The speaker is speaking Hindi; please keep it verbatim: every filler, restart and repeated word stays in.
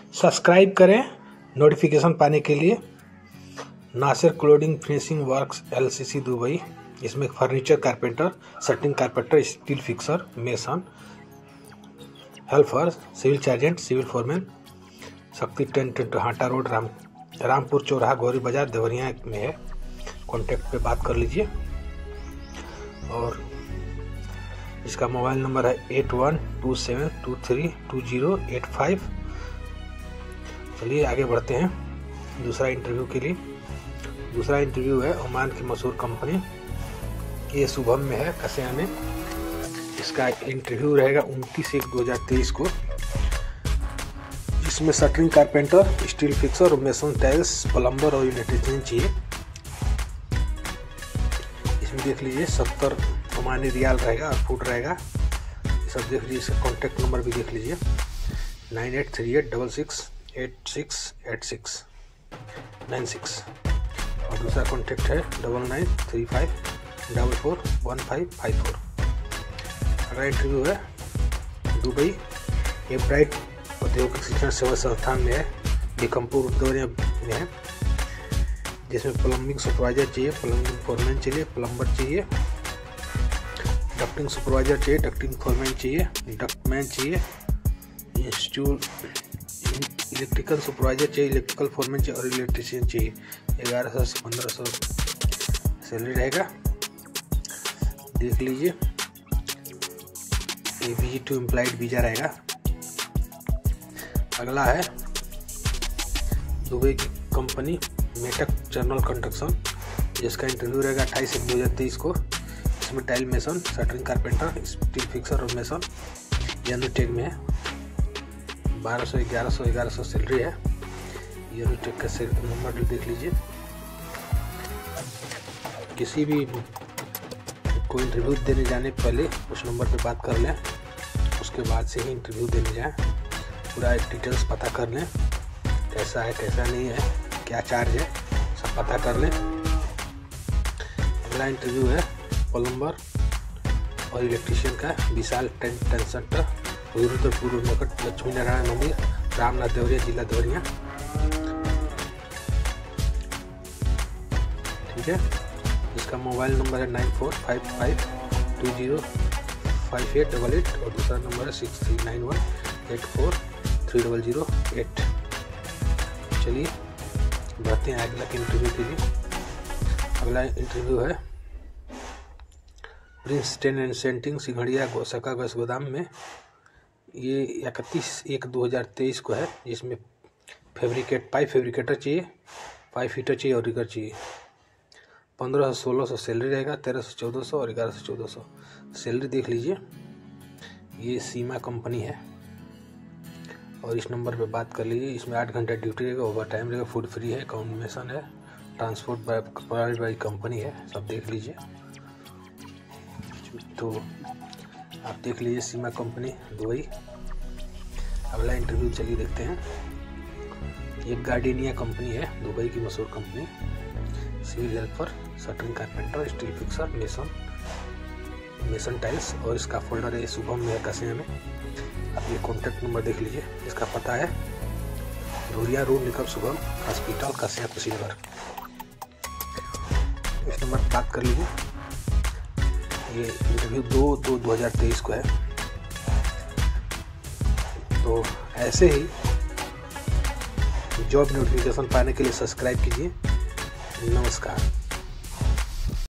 सब्सक्राइब करें नोटिफिकेशन पाने के लिए। Nasir cladding finishing works LCC Dubai, इसमें furniture carpenter, shuttering carpenter, steel fixer, mason, helper, civil sergeant, civil foreman, Shakti tent Hata road, Ram Rampur चौराहा, गौरी बाजार, देवरिया में है। कॉन्टैक्ट पे बात कर लीजिए। और इसका मोबाइल नंबर है eight one two seven two three two zero eight five. चलिए आगे बढ़ते हैं दूसरा इंटरव्यू के लिए। दूसरा इंटरव्यू है ओमान की मशहूर कंपनी, ये शुभम में है, कसिया में। इसका इंटरव्यू रहेगा उनतीस एक दो हज़ार तेईस को, जिसमें shuttering carpenter, steel fixer, mason, tiles, plumber और इलेक्ट्रीशियन चाहिए। इसमें देख लीजिए सत्तर ओमानी रियाल रहेगा और फुट रहेगा। ये सब देख लीजिए। इसका कॉन्टैक्ट नंबर भी देख लीजिए, nine eight three eight double six eight six eight six nine six. और दूसरा कॉन्टैक्ट है double nine three five double four one five five four. अगला इंटरव्यू है दुबई ये ब्राइट औद्योगिक शिक्षण सेवा संस्थान में है, बीकमपुर देवरिया में है, जिसमें प्लम्बिंग सुपरवाइजर चाहिए, प्लम्बिंग फोरमैन चाहिए, प्लम्बर चाहिए, डक्टिंग सुपरवाइजर चाहिए, डक्टिंग फोरमैन चाहिए, डक्टमैन चाहिए, इंस्टीट्यूट इलेक्ट्रिकल सुपरवाइजर चाहिए, इलेक्ट्रिकल फोरमैन चाहिए और इलेक्ट्रीशियन चाहिए। ग्यारह सौ से पंद्रह सौ सैलरी रहेगा, देख लीजिए। ये वी टू एम्प्लॉयड वीजा रहेगा। अगला है दुबई की कंपनी मेटक जनरल कंस्ट्रक्शन, जिसका इंटरव्यू रहेगा अट्ठाईस एक दो हज़ार तेईस को। इसमें tile mason, shuttering carpenter, steel fixer और मेसन, यूनिटेक में है। बारह सौ ग्यारह सौ ग्यारह सौ सैलरी है। यूनिटेक का नंबर देख लीजिए। किसी भी कोई इंटरव्यू देने जाने पहले उस नंबर पे बात कर लें, उसके बाद से ही इंटरव्यू देने जाएं। पूरा डिटेल्स पता कर लें, कैसा है कैसा नहीं है, क्या चार्ज है, सब पता कर लें। अगला इंटरव्यू है प्लम्बर और इलेक्ट्रीशियन का, Vishal tent tent centre, Rudrapur निकट लक्ष्मी नारायण मंदिर, रामनाथ देवरिया, जिला देवरिया। ठीक है। इसका मोबाइल नंबर है nine four five five two zero five eight double eight और दूसरा नंबर है six three nine one eight four three double zero eight. चलिए बढ़ते हैं अगला के इंटरव्यू के लिए। अगला इंटरव्यू है Prince tent and centring, Singhadiya गोसका गैस गोदाम में। ये इकतीस एक दो हज़ार तेईस को है, जिसमें फैब्रिकेट पाइप फैब्रिकेटर चाहिए, पाइप हीटर चाहिए और रिगर चाहिए। पंद्रह से सोलह सौ सैलरी रहेगा, तेरह से चौदह सौ और ग्यारह से चौदह सौ सैलरी देख लीजिए। ये सीमा कंपनी है और इस नंबर पे बात कर लीजिए। इसमें आठ घंटा ड्यूटी रहेगा, ओवर टाइम रहेगा, फूड फ्री है, अकोमोडेशन है, transport by provide by company है, सब देख लीजिए। तो आप देख लीजिए सीमा कंपनी दुबई। अगला इंटरव्यू चलिए देखते हैं। ये गार्डिनिया कंपनी है, दुबई की मशहूर company, civil helper, shuttering carpenter, steel fixer, mason mason tiles. और इसका फोल्डर है शुभम में है, कसिया में। आप ये कॉन्टैक्ट नंबर देख लीजिए। इसका पता है धुरिया रोड निकट शुभम हॉस्पिटल, कसिया, कुशीनगर। इस नंबर पर बात कर लीजिए। ये इंटरव्यू दो दो दो हज़ार तेईस को है। तो ऐसे ही जॉब नोटिफिकेशन पाने के लिए सब्सक्राइब कीजिए। नमस्कार।